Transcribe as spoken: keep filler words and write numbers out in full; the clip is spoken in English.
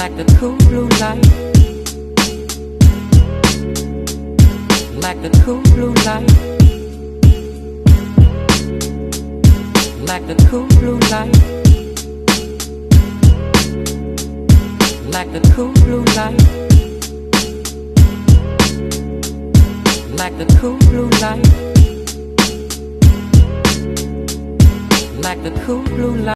like the cool blue light, like the cool blue light, like the cool blue light, like the cool blue light, like the cool blue light, like the cool blue light.